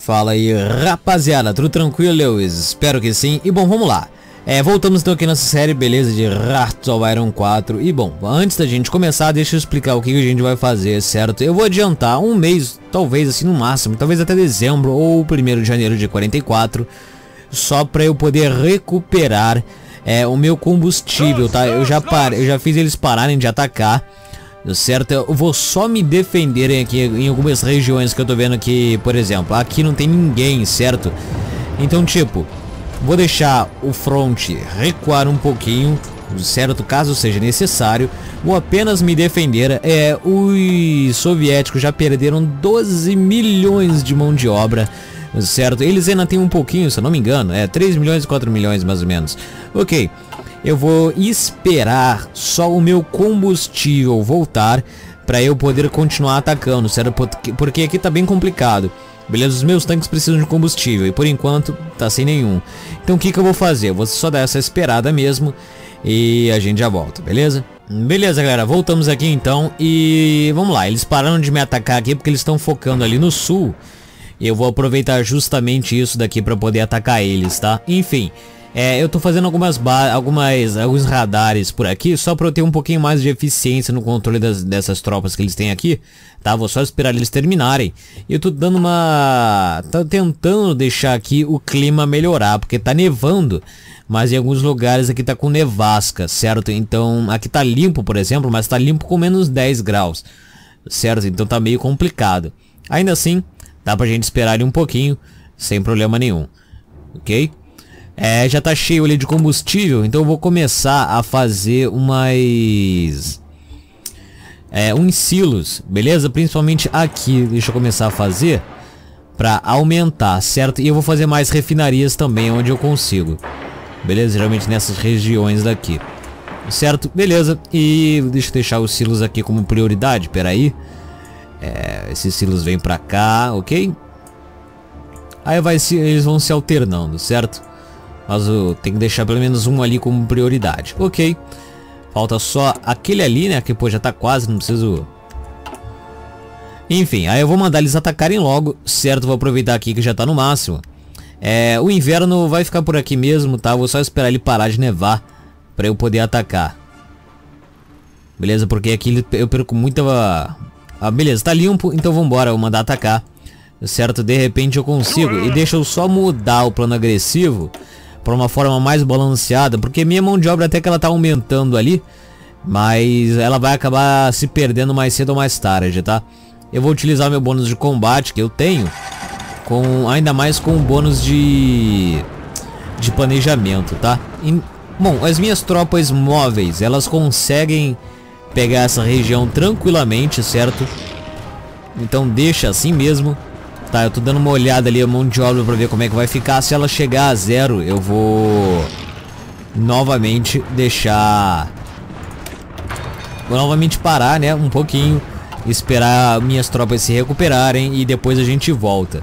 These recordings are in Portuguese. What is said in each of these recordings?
Fala aí, rapaziada, tudo tranquilo, Lewis? Espero que sim. E bom, vamos lá. Voltamos então aqui nessa série, beleza, de Hearts of Iron 4. E bom, antes da gente começar, deixa eu explicar o que a gente vai fazer, certo? Eu vou adiantar um mês, talvez assim no máximo, talvez até dezembro ou 1º de janeiro de 44, só pra eu poder recuperar o meu combustível, tá? Eu já fiz eles pararem de atacar, certo? Eu vou só me defenderem aqui em algumas regiões que eu tô vendo que, por exemplo, aqui não tem ninguém, certo? Então, tipo, vou deixar o front recuar um pouquinho, certo? Caso seja necessário. Vou apenas me defender. Os soviéticos já perderam 12 milhões de mão de obra, certo? Eles ainda tem um pouquinho, se eu não me engano. 3 milhões e 4 milhões mais ou menos. Ok. Eu vou esperar só o meu combustível voltar para eu poder continuar atacando, certo? Porque aqui tá bem complicado. Beleza, os meus tanques precisam de combustível e por enquanto tá sem nenhum. Então o que eu vou fazer? Eu vou só dar essa esperada mesmo e a gente já volta, beleza? Beleza, galera, voltamos aqui então e vamos lá. Eles pararam de me atacar aqui porque eles estão focando ali no sul. E eu vou aproveitar justamente isso daqui para poder atacar eles, tá? Enfim, eu tô fazendo alguns radares por aqui só para eu ter um pouquinho mais de eficiência no controle dessas tropas que eles têm aqui, tá? Vou só esperar eles terminarem. E eu tô dando tô tentando deixar aqui o clima melhorar, porque tá nevando, mas em alguns lugares aqui tá com nevasca, certo? Então aqui tá limpo, por exemplo, mas tá limpo com menos 10 graus, certo? Então tá meio complicado. Ainda assim, dá pra gente esperar ali um pouquinho, sem problema nenhum, ok? Já tá cheio ali de combustível, então eu vou começar a fazer uns silos, beleza? Principalmente aqui, deixa eu começar a fazer pra aumentar, certo? E eu vou fazer mais refinarias também, onde eu consigo, beleza? Geralmente nessas regiões daqui, certo? Beleza, e deixa eu deixar os silos aqui como prioridade, peraí. Esses silos vêm pra cá, ok? Aí eles vão se alternando, certo? Mas eu tenho que deixar pelo menos um ali como prioridade. Ok. Falta só aquele ali, né? Que pô, já tá quase, não preciso... Enfim, aí eu vou mandar eles atacarem logo, certo? Vou aproveitar aqui que já tá no máximo. O inverno vai ficar por aqui mesmo, tá? Vou só esperar ele parar de nevar pra eu poder atacar. Beleza? Porque aqui eu perco muita... beleza, tá limpo, então vambora, vou mandar atacar. Certo? De repente eu consigo. E deixa eu só mudar o plano agressivo para uma forma mais balanceada, porque minha mão de obra até que ela tá aumentando ali, mas ela vai acabar se perdendo mais cedo ou mais tarde, tá? Eu vou utilizar meu bônus de combate que eu tenho, ainda mais com o bônus de planejamento, tá? Bom, as minhas tropas móveis, elas conseguem pegar essa região tranquilamente, certo? Então deixa assim mesmo. Tá, eu tô dando uma olhada ali a mão de obra pra ver como é que vai ficar. Se ela chegar a 0, eu vou novamente vou novamente parar, né, um pouquinho, esperar minhas tropas se recuperarem e depois a gente volta,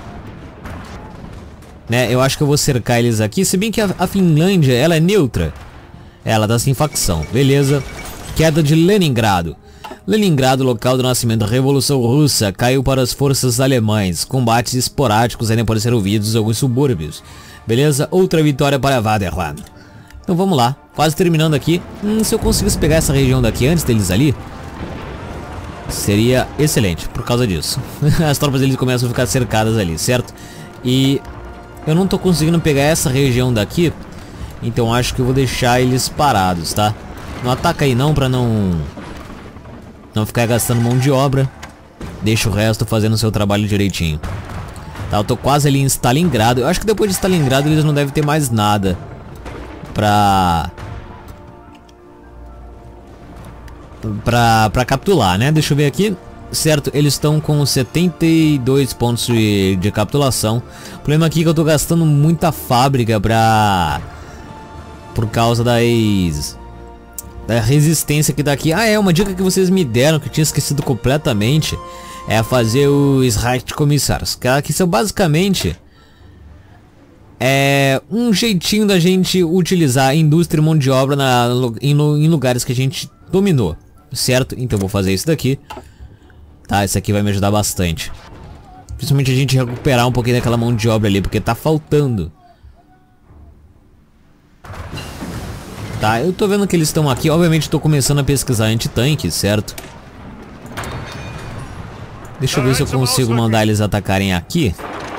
né? Eu acho que eu vou cercar eles aqui, se bem que a Finlândia, ela é neutra. Ela tá sem facção, beleza. Queda de Leningrado. Leningrado, local do nascimento da Revolução Russa, caiu para as forças alemãs. Combates esporádicos ainda podem ser ouvidos em alguns subúrbios. Beleza? Outra vitória para Vaderland. Então vamos lá. Quase terminando aqui. Se eu conseguisse pegar essa região daqui antes deles ali, seria excelente por causa disso. As tropas deles começam a ficar cercadas ali, certo? E eu não tô conseguindo pegar essa região daqui, então acho que eu vou deixar eles parados, tá? Não ataca aí não, pra não ficar gastando mão de obra. Deixa o resto fazendo o seu trabalho direitinho. Tá, eu tô quase ali em Stalingrado. Eu acho que depois de Stalingrado eles não devem ter mais nada pra capturar, né? Deixa eu ver aqui. Certo, eles estão com 72 pontos de capitulação. O problema aqui é que eu tô gastando muita fábrica por causa da resistência que daqui. Uma dica que vocês me deram que eu tinha esquecido completamente é fazer os Reichskommissars, que são basicamente um jeitinho da gente utilizar a indústria e mão de obra em lugares que a gente dominou, certo? Então eu vou fazer isso daqui, tá? Isso aqui vai me ajudar bastante. Principalmente a gente recuperar um pouquinho daquela mão de obra ali, porque tá faltando. Tá, eu tô vendo que eles estão aqui. Obviamente tô começando a pesquisar anti-tanque, certo? Deixa eu ver se eu consigo mandar eles atacarem aqui.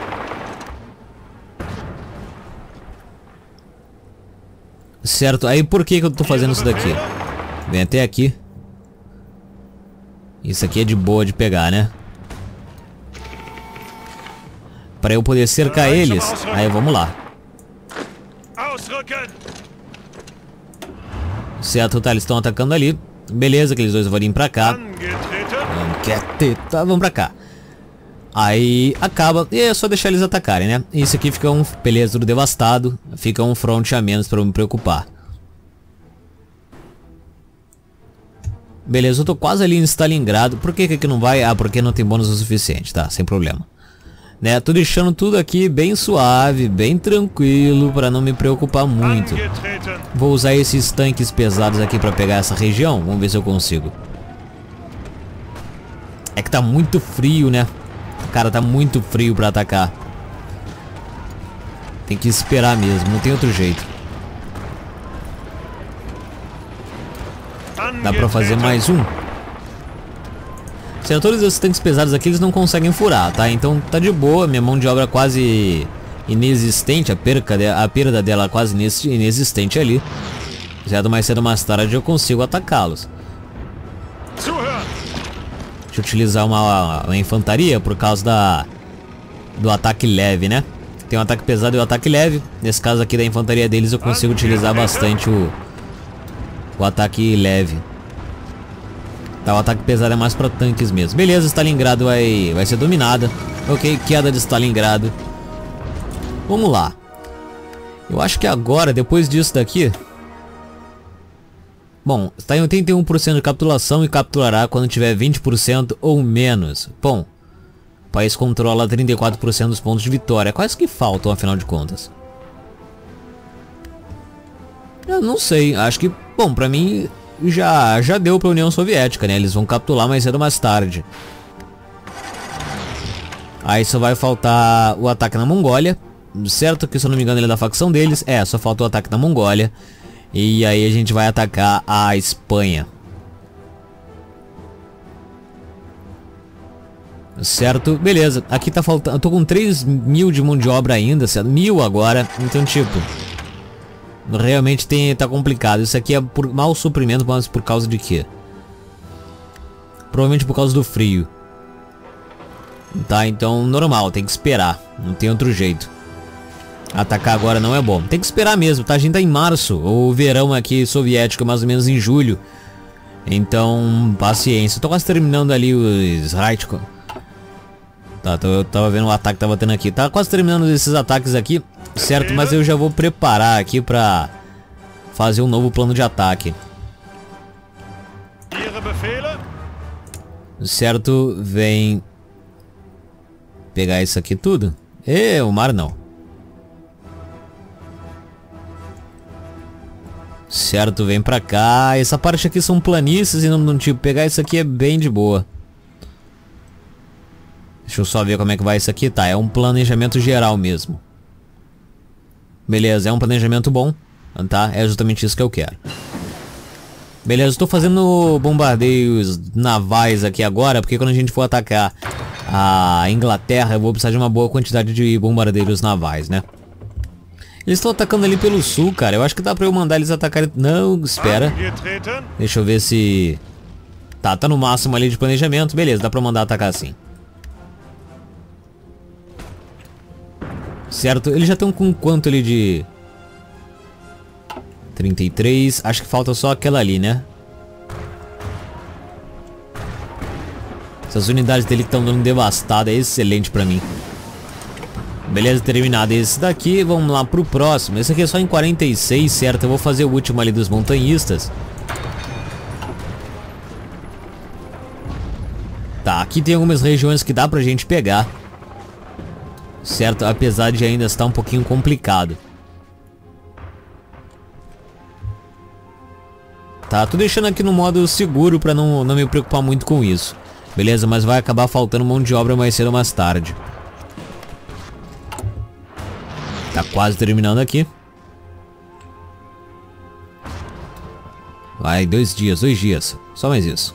Certo, aí por que eu tô fazendo isso daqui? Vem até aqui. Isso aqui é de boa de pegar, né? Pra eu poder cercar eles. Aí vamos lá. Certo, tá, eles estão atacando ali. Beleza, aqueles dois vão vir pra cá. Vamos pra cá. Aí acaba. E é só deixar eles atacarem, né? Isso aqui fica um... Beleza, tudo devastado. Fica um front a menos pra eu me preocupar. Beleza, eu tô quase ali em Stalingrado. Por que que aqui não vai? Ah, porque não tem bônus o suficiente. Tá, sem problema. Né, tô deixando tudo aqui bem suave, bem tranquilo, pra não me preocupar muito. Vou usar esses tanques pesados aqui pra pegar essa região. Vamos ver se eu consigo. É que tá muito frio, né? Cara, tá muito frio pra atacar. Tem que esperar mesmo, não tem outro jeito. Dá pra fazer mais um. Se todos esses tanques pesados aqui, eles não conseguem furar, tá? Então tá de boa, minha mão de obra quase inexistente, a perda dela quase inexistente ali. Certo, mais cedo ou mais tarde eu consigo atacá-los. Deixa eu utilizar uma infantaria por causa do ataque leve, né? Tem um ataque pesado e um ataque leve. Nesse caso aqui da infantaria deles eu consigo utilizar bastante o ataque leve. Tá, o ataque pesado é mais pra tanques mesmo. Beleza, Stalingrado vai ser dominada. Ok, queda de Stalingrado. Vamos lá. Eu acho que agora, depois disso daqui... Bom, está em 81% de capitulação e capturará quando tiver 20% ou menos. Bom, o país controla 34% dos pontos de vitória. Quais que faltam, afinal de contas? Eu não sei, acho que... Bom, pra mim... Já deu pra União Soviética, né? Eles vão capitular mais cedo ou mais tarde. Aí só vai faltar o ataque na Mongólia. Certo que, se eu não me engano, ele é da facção deles. É, só falta o ataque na Mongólia. E aí a gente vai atacar a Espanha. Certo? Beleza. Aqui tá faltando... Eu tô com 3.000 de mão de obra ainda, certo? 1.000 agora. Então, tipo... Realmente tá complicado. Isso aqui é por mau suprimento, mas por causa de quê? Provavelmente por causa do frio. Tá, então normal, tem que esperar. Não tem outro jeito. Atacar agora não é bom. Tem que esperar mesmo, tá? A gente tá em março. O verão aqui soviético é mais ou menos em julho. Então, paciência. Eu tô quase terminando ali os Raitko. Tá, eu tava vendo o ataque que tava tendo aqui. Tá quase terminando esses ataques aqui. Certo, mas eu já vou preparar aqui pra fazer um novo plano de ataque. Certo, vem pegar isso aqui tudo. O mar não. Certo, vem pra cá. Essa parte aqui são planícies e não tipo, pegar isso aqui é bem de boa. Deixa eu só ver como é que vai isso aqui. Tá, é um planejamento geral mesmo. Beleza, é um planejamento bom, tá? É justamente isso que eu quero. Beleza, estou fazendo bombardeios navais aqui agora, porque quando a gente for atacar a Inglaterra, eu vou precisar de uma boa quantidade de bombardeiros navais, né? Eles estão atacando ali pelo sul, cara. Eu acho que dá pra eu mandar eles atacarem... Não, espera. Deixa eu ver se... Tá no máximo ali de planejamento. Beleza, dá pra mandar atacar assim. Certo, eles já estão com quanto ali de... 33, acho que falta só aquela ali, né? Essas unidades dele que estão dando devastada é excelente pra mim. Beleza, terminado esse daqui, vamos lá pro próximo. Esse aqui é só em 46, certo? Eu vou fazer o último ali dos montanhistas. Tá, aqui tem algumas regiões que dá pra gente pegar. Certo, apesar de ainda estar um pouquinho complicado. Tá, tô deixando aqui no modo seguro pra não me preocupar muito com isso. Beleza, mas vai acabar faltando mão de obra mais cedo ou mais tarde. Tá quase terminando aqui. Vai, 2 dias. Só mais isso.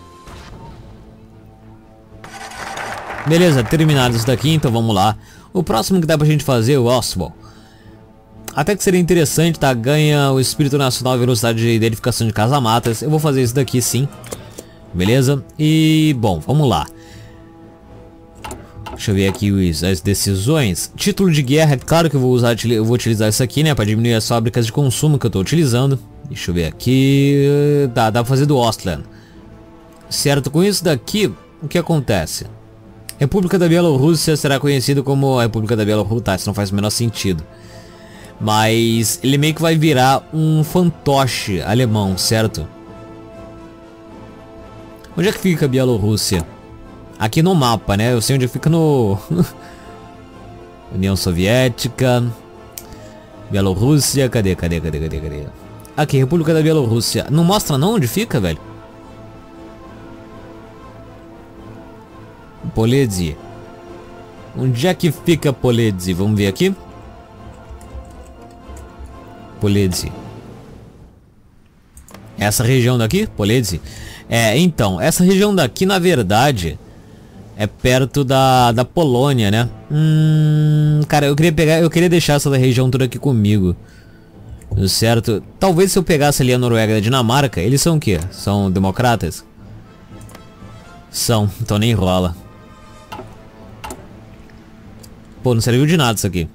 Beleza, terminado isso daqui, então vamos lá. O próximo que dá pra gente fazer é o Oswald. Até que seria interessante, tá? Ganha o Espírito Nacional e velocidade de identificação de casamatas. Eu vou fazer isso daqui sim. Beleza? E, bom, vamos lá. Deixa eu ver aqui as decisões. Título de guerra, é claro que eu vou utilizar isso aqui, né? Pra diminuir as fábricas de consumo que eu tô utilizando. Deixa eu ver aqui. Dá pra fazer do Ostland. Certo, com isso daqui, o que acontece? República da Bielorrússia será conhecido como a República da Bielorrússia. Tá, isso não faz o menor sentido. Mas ele meio que vai virar um fantoche alemão, certo? Onde é que fica a Bielorrússia? Aqui no mapa, né? Eu sei onde fica no... União Soviética. Bielorrússia. Cadê? Aqui, República da Bielorrússia. Não mostra não onde fica, velho? Poledzi. Onde é que fica Poledzi? Vamos ver aqui. Poledzi. Essa região daqui? Poledzi. Então, essa região daqui, na verdade, é perto da Polônia, né? Cara, eu queria deixar essa região toda aqui comigo. Certo? Talvez se eu pegasse ali a Noruega e a Dinamarca, eles são o quê? São democratas? São, então nem rola. Pô, não serviu de nada isso aqui.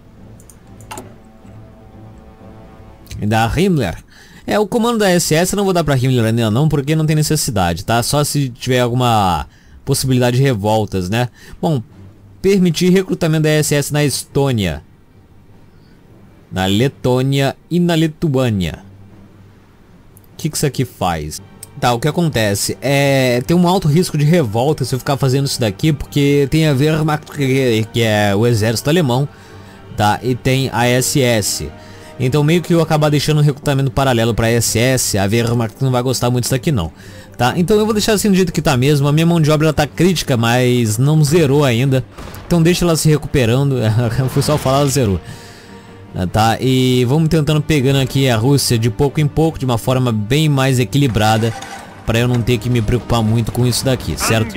E da Himmler. O comando da SS eu não vou dar pra Himmler ainda não, porque não tem necessidade, tá? Só se tiver alguma possibilidade de revoltas, né? Bom, permitir recrutamento da SS na Estônia, na Letônia e na Lituânia. O que isso aqui faz? Tá, o que acontece tem um alto risco de revolta se eu ficar fazendo isso daqui, porque tem a Wehrmacht, que é o exército alemão, tá? E tem a SS. Então meio que eu acabar deixando um recrutamento paralelo para a SS, a Wehrmacht não vai gostar muito disso aqui não, tá? Então eu vou deixar assim do jeito que tá mesmo. A minha mão de obra ela tá crítica, mas não zerou ainda. Então deixa ela se recuperando. Foi só falar, ela zerou. Tá? E vamos tentando pegando aqui a Rússia de pouco em pouco, de uma forma bem mais equilibrada, para eu não ter que me preocupar muito com isso daqui, certo?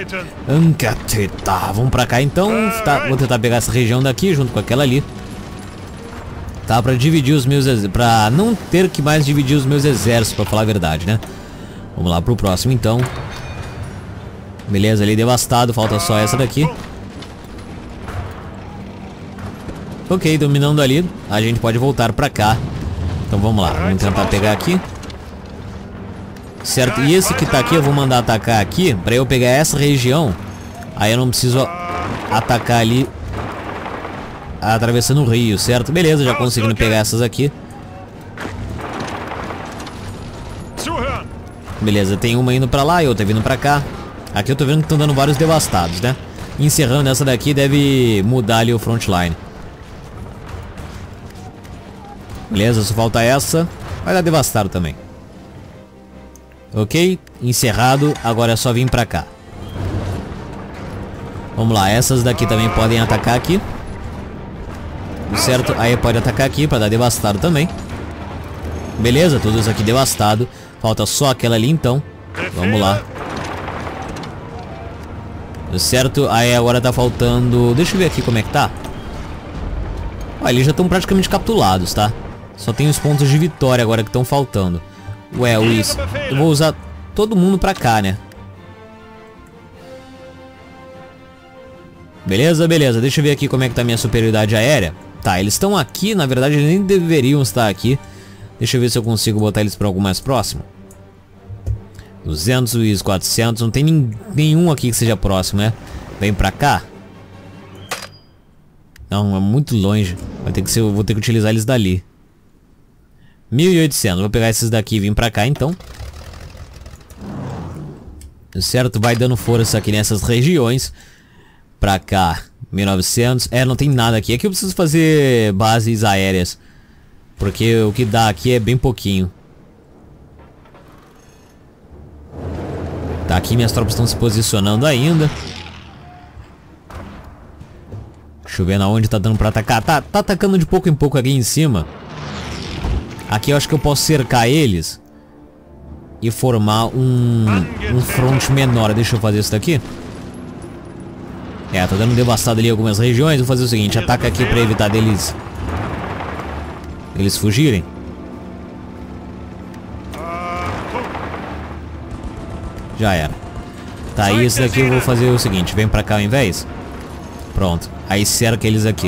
Tá, vamos pra cá então. Tá, vou tentar pegar essa região daqui junto com aquela ali. Tá, pra dividir os meus... Pra não ter que mais dividir os meus exércitos, pra falar a verdade, né? Vamos lá pro próximo, então. Beleza, ali devastado. Falta só essa daqui. Ok, dominando ali. A gente pode voltar pra cá. Então vamos lá, vamos tentar pegar aqui. Certo, e esse que tá aqui eu vou mandar atacar aqui, pra eu pegar essa região. Aí eu não preciso atacar ali atravessando o rio, certo? Beleza, já conseguindo pegar essas aqui. Beleza, tem uma indo pra lá e outra vindo pra cá. Aqui eu tô vendo que estão dando vários devastados, né? Encerrando essa daqui deve mudar ali o frontline. Beleza, só falta essa. Vai dar devastado também. Ok, encerrado. Agora é só vir pra cá. Vamos lá, essas daqui também podem atacar aqui. Certo, aí pode atacar aqui pra dar devastado também. Beleza, todos aqui devastado. Falta só aquela ali então. Vamos lá. Certo, aí agora tá faltando... Deixa eu ver aqui como é que tá. Ó, eles já estão praticamente capturados, tá? Só tem os pontos de vitória agora que estão faltando. Ué, Luiz, eu vou usar todo mundo pra cá, né? Beleza, beleza. Deixa eu ver aqui como é que tá a minha superioridade aérea. Tá, eles estão aqui, na verdade eles nem deveriam estar aqui. Deixa eu ver se eu consigo botar eles para algo mais próximo. 200 e 400, não tem nenhum aqui que seja próximo, né? Vem pra cá. Não, é muito longe. Vai ter que ser, eu vou ter que utilizar eles dali. 1800, vou pegar esses daqui e vir pra cá então. Certo, vai dando força aqui nessas regiões. Pra cá, 1900. Não tem nada aqui. Aqui eu preciso fazer bases aéreas, porque o que dá aqui é bem pouquinho. Tá, aqui minhas tropas estão se posicionando ainda. Deixa eu ver na onde tá dando pra atacar. Tá atacando de pouco em pouco aqui em cima. Aqui eu acho que eu posso cercar eles e formar um front menor. Deixa eu fazer isso daqui. Tá dando devastado ali algumas regiões. Vou fazer o seguinte, ataca aqui pra evitar deles fugirem. Já era. Tá, e esse daqui eu vou fazer o seguinte, vem pra cá ao invés. Pronto, aí cerca eles aqui.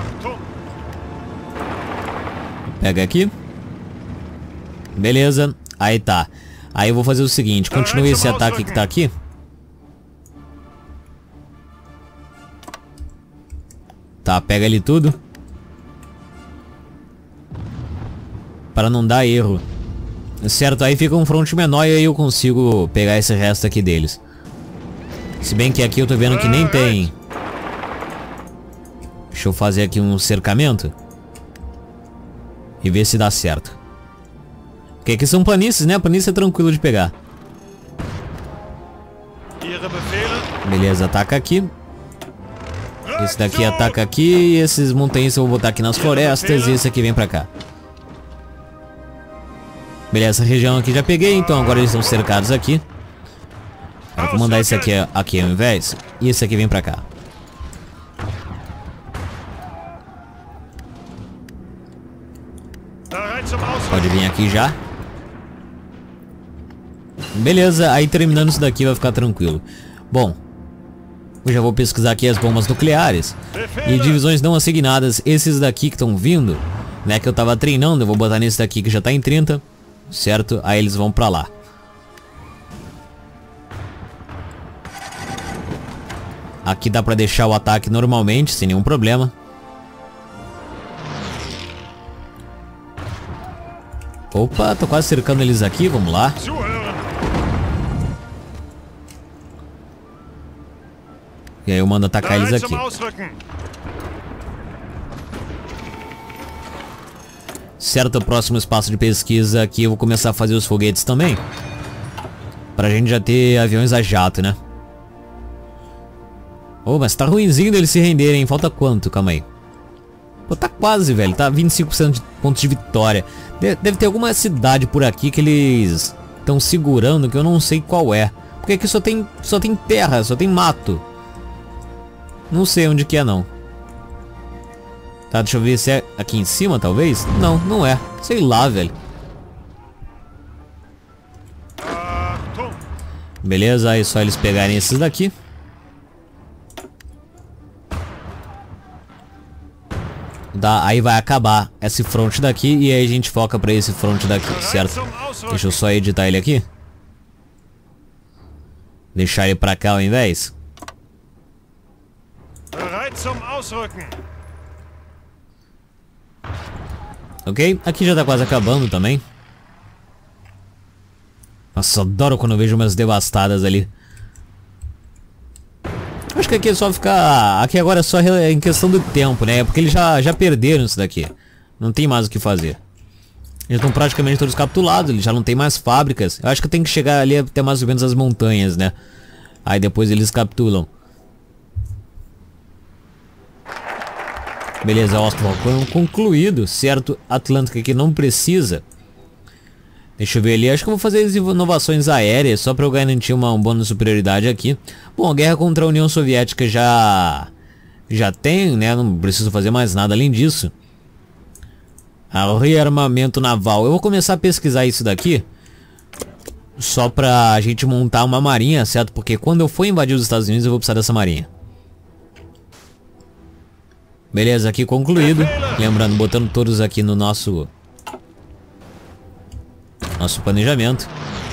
Pega aqui. Beleza, aí tá. Aí eu vou fazer o seguinte, continue esse ataque que tá aqui. Tá, pega ali tudo. Para não dar erro. Certo, aí fica um front menor e aí eu consigo pegar esse resto aqui deles. Se bem que aqui eu tô vendo que nem tem. Deixa eu fazer aqui um cercamento e ver se dá certo. Porque aqui são planícies, né? Planície é tranquilo de pegar. Beleza, ataca aqui. Esse daqui ataca aqui. E esses montanhistas eu vou botar aqui nas florestas. E esse aqui vem pra cá. Beleza, essa região aqui já peguei. Então agora eles estão cercados aqui. Eu vou mandar esse aqui ao invés. E esse aqui vem pra cá. Pode vir aqui já. Beleza, aí terminando isso daqui vai ficar tranquilo. Bom, eu já vou pesquisar aqui as bombas nucleares e divisões não assignadas. Esses daqui que estão vindo, né, que eu tava treinando, eu vou botar nesse daqui que já tá em 30. Certo? Aí eles vão pra lá. Aqui dá pra deixar o ataque normalmente, sem nenhum problema. Opa, tô quase cercando eles aqui, vamos lá. E aí eu mando atacar eles aqui. Certo, o próximo espaço de pesquisa aqui eu vou começar a fazer os foguetes também. Pra gente já ter aviões a jato, né? Oh, mas tá ruinzinho deles se renderem. Falta quanto? Calma aí. Pô, tá quase, velho. Tá 25% de pontos de vitória. Deve ter alguma cidade por aqui que eles estão segurando, que eu não sei qual é. Porque aqui só tem terra, só tem mato. Não sei onde que é, não. Tá, deixa eu ver se é aqui em cima, talvez? Não, não é. Sei lá, velho. Beleza, aí só eles pegarem esses daqui. Aí vai acabar esse front daqui e aí a gente foca pra esse front daqui, certo? Deixa eu só editar ele aqui. Deixar ele pra cá ao invés. Ok, aqui já tá quase acabando também. Nossa, adoro quando eu vejo umas devastadas ali. Acho que aqui é só ficar... Aqui agora é só em questão do tempo, né? Porque eles já perderam isso daqui. Não tem mais o que fazer. Eles estão praticamente todos capturados. Eles já não tem mais fábricas. Eu acho que tem que chegar ali até mais ou menos as montanhas, né? Aí depois eles capturam. Beleza, Ostwald concluído. Certo, Atlântica aqui não precisa. Deixa eu ver ali, acho que eu vou fazer as inovações aéreas só para eu garantir um bônus de superioridade aqui. Bom, a guerra contra a União Soviética já tem, né? Não preciso fazer mais nada além disso. O rearmamento naval. Eu vou começar a pesquisar isso daqui só pra gente montar uma marinha, certo? Porque quando eu for invadir os Estados Unidos eu vou precisar dessa marinha. Beleza, aqui concluído. Lembrando, botando todos aqui no nosso planejamento.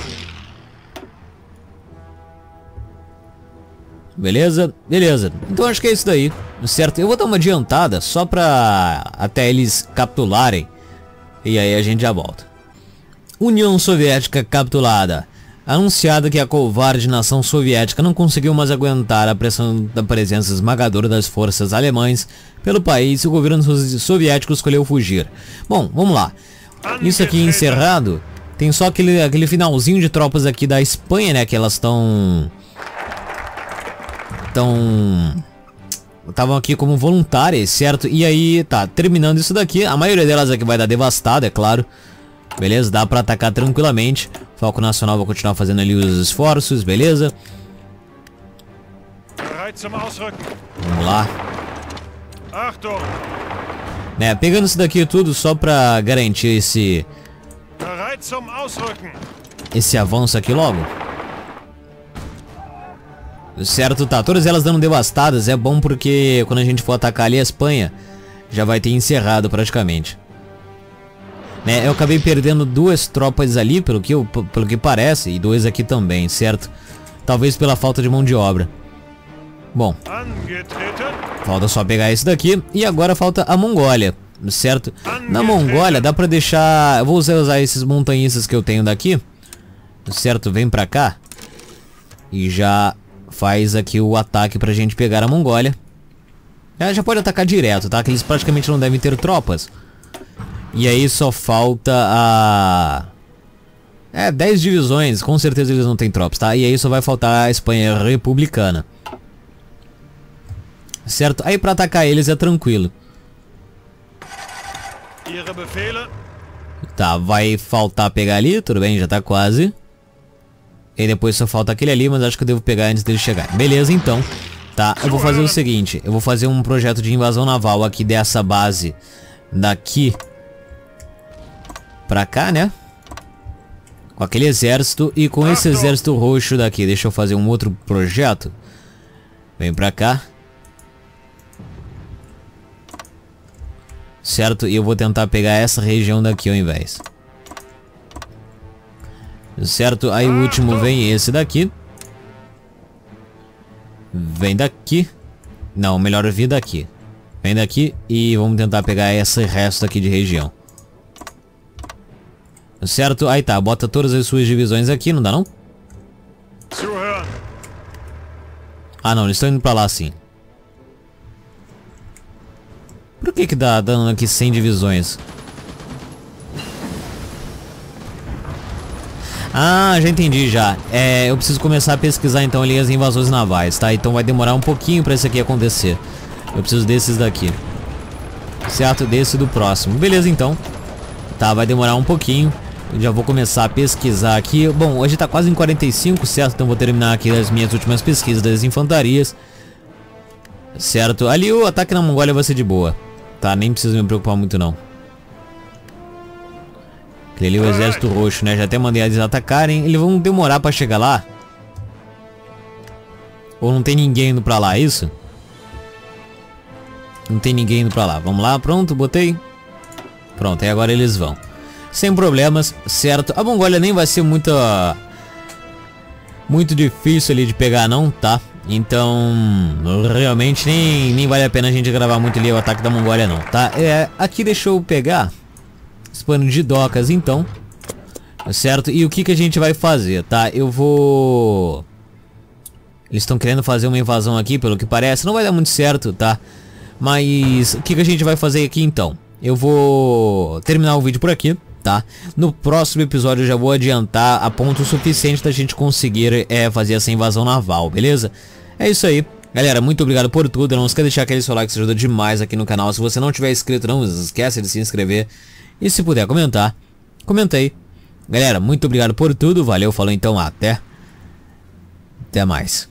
Beleza? Beleza. Então acho que é isso daí, certo? Eu vou dar uma adiantada só pra até eles capturarem. E aí a gente já volta. União Soviética capturada. Anunciado que a covarde nação soviética não conseguiu mais aguentar a pressão da presença esmagadora das forças alemãs pelo país e o governo soviético escolheu fugir. Bom, vamos lá. Isso aqui encerrado. Tem só aquele finalzinho de tropas aqui da Espanha, né? Que elas estão estavam aqui como voluntárias, certo? E aí, tá, terminando isso daqui, a maioria delas aqui vai dar devastada, é claro. Beleza, dá pra atacar tranquilamente. O Falco Nacional vai continuar fazendo ali os esforços, beleza? Vamos lá. Né, pegando isso daqui tudo só pra garantir esse avanço aqui logo. Certo, tá, todas elas dando devastadas. É bom porque quando a gente for atacar ali a Espanha, já vai ter encerrado praticamente. Né, eu acabei perdendo 2 tropas ali, pelo que parece, e 2 aqui também, certo? Talvez pela falta de mão de obra. Bom, falta só pegar esse daqui. E agora falta a Mongólia, certo? Na Mongólia dá pra deixar... Eu vou usar esses montanhistas que eu tenho daqui, certo? Vem pra cá e já faz aqui o ataque pra gente pegar a Mongólia. Já pode atacar direto, tá? Que eles praticamente não devem ter tropas. E aí só falta a... 10 divisões, com certeza eles não têm tropas, tá? E aí só vai faltar a Espanha republicana. Certo? Aí pra atacar eles é tranquilo. Tá, vai faltar pegar ali, tudo bem, já tá quase. E depois só falta aquele ali, mas acho que eu devo pegar antes dele chegar. Beleza, então. Tá, eu vou fazer o seguinte. Eu vou fazer um projeto de invasão naval aqui dessa base. Daqui pra cá, né? Com aquele exército e com esse exército roxo daqui. Deixa eu fazer um outro projeto. Vem pra cá. Certo? E eu vou tentar pegar essa região daqui ao invés. Certo? Aí o último vem esse daqui. Vem daqui. Não, melhor vir daqui. Vem daqui e vamos tentar pegar esse resto aqui de região. Certo? Aí tá, bota todas as suas divisões aqui, não dá não? Ah não, eles estão indo pra lá sim. Por que dá dando aqui 100 divisões? Ah, já entendi já. Eu preciso começar a pesquisar então ali as invasões navais, tá? Então vai demorar um pouquinho pra isso aqui acontecer. Eu preciso desses daqui. Certo? Desse do próximo. Beleza então. Tá, vai demorar um pouquinho. Eu já vou começar a pesquisar aqui. Bom, hoje tá quase em 45, certo? Então vou terminar aqui as minhas últimas pesquisas das infantarias. Certo? Ali o ataque na Mongólia vai ser de boa. Tá, nem preciso me preocupar muito não. Aquele ali é o exército roxo, né? Já até mandei eles atacarem. Eles vão demorar pra chegar lá. Ou não tem ninguém indo pra lá, é isso? Não tem ninguém indo pra lá. Vamos lá, pronto, botei. Pronto, aí agora eles vão. Sem problemas, certo? A Mongólia nem vai ser muito difícil ali de pegar não, tá? Então, realmente nem vale a pena a gente gravar muito ali o ataque da Mongólia não, tá? Aqui deixa eu pegar esse pano de docas então, certo? E o que a gente vai fazer, tá? Eu vou... Eles estão querendo fazer uma invasão aqui, pelo que parece. Não vai dar muito certo, tá? Mas o que a gente vai fazer aqui então? Eu vou terminar o vídeo por aqui, tá? No próximo episódio eu já vou adiantar a ponto suficiente da gente conseguir fazer essa invasão naval, beleza? É isso aí, galera, muito obrigado por tudo. Não esqueça de deixar aquele seu like, isso ajuda demais aqui no canal. Se você não tiver inscrito, não esquece de se inscrever. E se puder comentar, comenta aí. Galera, muito obrigado por tudo, valeu, falou então, até mais.